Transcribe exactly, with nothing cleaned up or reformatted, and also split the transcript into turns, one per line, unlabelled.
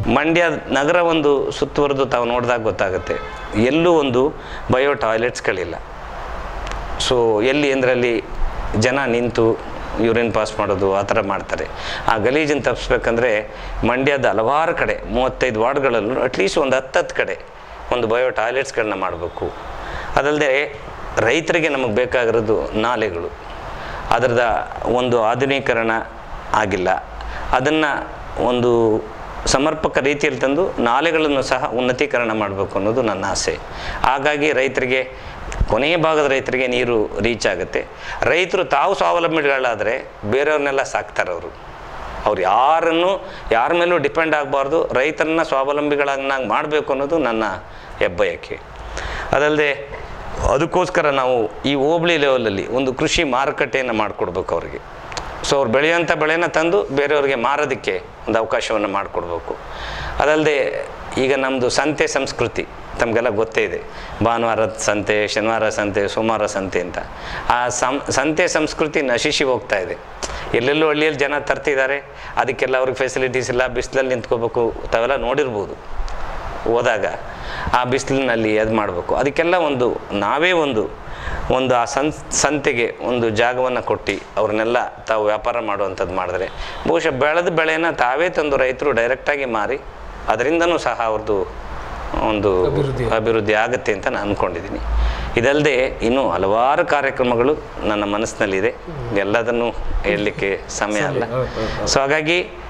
ಮಂಡ್ಯ ನಗರ ಒಂದು ಸುತ್ತುವರೆದು ತಾವು ನೋಡಿದಾಗ ಗೊತ್ತಾಗುತ್ತೆ, ಎಲ್ಲೂ ಒಂದು ಬಯೋ ಟಾಯ್ಲೆಟ್ಸ್ಗಳಿಲ್ಲ. ಸೊ ಎಲ್ಲಿ ಅಂದ್ರಲ್ಲಿ ಜನ ನಿಂತು ಯೂರಿನ್ ಪಾಸ್ ಮಾಡೋದು ಆ ಥರ ಮಾಡ್ತಾರೆ. ಆ ಗಲೀಜನ್ನು ತಪ್ಪಿಸ್ಬೇಕಂದ್ರೆ ಮಂಡ್ಯದ ಹಲವಾರು ಕಡೆ ಮೂವತ್ತೈದು ವಾರ್ಡ್ಗಳಲ್ಲೂ ಅಟ್ಲೀಸ್ಟ್ ಒಂದು ಹತ್ತತ್ತು ಕಡೆ ಒಂದು ಬಯೋ ಟಾಯ್ಲೆಟ್ಸ್ಗಳನ್ನ ಮಾಡಬೇಕು. ಅದಲ್ಲದೆ ರೈತರಿಗೆ ನಮಗೆ ಬೇಕಾಗಿರೋದು ನಾಲೆಗಳು, ಅದರದ ಒಂದು ಆಧುನೀಕರಣ ಆಗಿಲ್ಲ. ಅದನ್ನು ಒಂದು ಸಮರ್ಪಕ ರೀತಿಯಲ್ಲಿ ತಂದು ನಾಲೆಗಳನ್ನು ಸಹ ಉನ್ನತೀಕರಣ ಮಾಡಬೇಕು ಅನ್ನೋದು ನನ್ನ ಆಸೆ. ಹಾಗಾಗಿ ರೈತರಿಗೆ, ಕೊನೆಯ ಭಾಗದ ರೈತರಿಗೆ ನೀರು ರೀಚ್ ಆಗುತ್ತೆ. ರೈತರು ತಾವು ಸ್ವಾವಲಂಬಿಗಳಾದರೆ ಬೇರೆಯವ್ರನ್ನೆಲ್ಲ ಸಾಕ್ತಾರೆ. ಅವರು ಅವ್ರು ಯಾರನ್ನು ಯಾರ ಮೇಲೂ ಡಿಪೆಂಡ್ ಆಗಬಾರ್ದು, ರೈತರನ್ನ ಸ್ವಾವಲಂಬಿಗಳನ್ನಾಗಿ ಮಾಡಬೇಕು ಅನ್ನೋದು ನನ್ನ ಹೆಬ್ಬಯಕೆ. ಅದಲ್ಲದೆ ಅದಕ್ಕೋಸ್ಕರ ನಾವು ಈ ಹೋಬಳಿ ಲೆವೆಲಲ್ಲಿ ಒಂದು ಕೃಷಿ ಮಾರುಕಟ್ಟೆಯನ್ನು ಮಾಡಿಕೊಡ್ಬೇಕು ಅವರಿಗೆ. ಸೊ ಅವ್ರು ಬೆಳೆಯುವಂಥ ಬೆಳೆನ ತಂದು ಬೇರೆಯವ್ರಿಗೆ ಮಾರೋದಕ್ಕೆ ಒಂದು ಅವಕಾಶವನ್ನು ಮಾಡಿಕೊಡ್ಬೇಕು. ಅದಲ್ಲದೆ ಈಗ ನಮ್ಮದು ಸಂತೆ ಸಂಸ್ಕೃತಿ ತಮಗೆಲ್ಲ ಗೊತ್ತೇ ಇದೆ. ಭಾನುವಾರದ ಸಂತೆ, ಶನಿವಾರ ಸಂತೆ, ಸೋಮವಾರ ಸಂತೆ ಅಂತ. ಆ ಸಂ ಸಂತೆ ಸಂಸ್ಕೃತಿ ನಶಿಸಿ ಹೋಗ್ತಾ ಇದೆ. ಎಲ್ಲೆಲ್ಲೂ ಹಳ್ಳಿಯಲ್ಲಿ ಜನ ತರ್ತಿದ್ದಾರೆ, ಅದಕ್ಕೆಲ್ಲ ಅವ್ರಿಗೆ ಫೆಸಿಲಿಟೀಸ್ ಇಲ್ಲ, ಬಿಸಿಲಲ್ಲಿ ನಿಂತ್ಕೋಬೇಕು. ತಾವೆಲ್ಲ ನೋಡಿರ್ಬೋದು ಹೋದಾಗ. ಆ ಬಿಸಿಲಿನಲ್ಲಿ ಅದು ಮಾಡಬೇಕು. ಅದಕ್ಕೆಲ್ಲ ಒಂದು ನಾವೇ ಒಂದು ಒಂದು ಆ ಸಂ ಸಂತೆಗೆ ಒಂದು ಜಾಗವನ್ನು ಕೊಟ್ಟು ಅವ್ರನ್ನೆಲ್ಲ ತಾವು ವ್ಯಾಪಾರ ಮಾಡುವಂಥದ್ದು ಮಾಡಿದ್ರೆ ಬಹುಶಃ ಬೆಳೆದ ಬೆಳೆನ ತಾವೇ ತಂದು ರೈತರು ಡೈರೆಕ್ಟಾಗಿ ಮಾರಿ ಅದರಿಂದನೂ ಸಹ ಅವ್ರದ್ದು ಒಂದು ಅಭಿವೃದ್ಧಿ ಆಗುತ್ತೆ ಅಂತ ನಾನು ಅಂದ್ಕೊಂಡಿದ್ದೀನಿ. ಇದಲ್ಲದೆ ಇನ್ನೂ ಹಲವಾರು ಕಾರ್ಯಕ್ರಮಗಳು ನನ್ನ ಮನಸ್ಸಿನಲ್ಲಿದೆ, ಎಲ್ಲದನ್ನು ಹೇಳಲಿಕ್ಕೆ ಸಮಯ ಅಲ್ಲ. ಸೊ ಹಾಗಾಗಿ